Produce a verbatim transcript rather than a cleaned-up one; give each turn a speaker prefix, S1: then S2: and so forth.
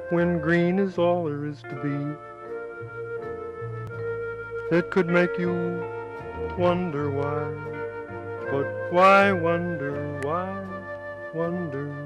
S1: when green is all there is to be. It could make you wonder why, but why wonder, why wonder?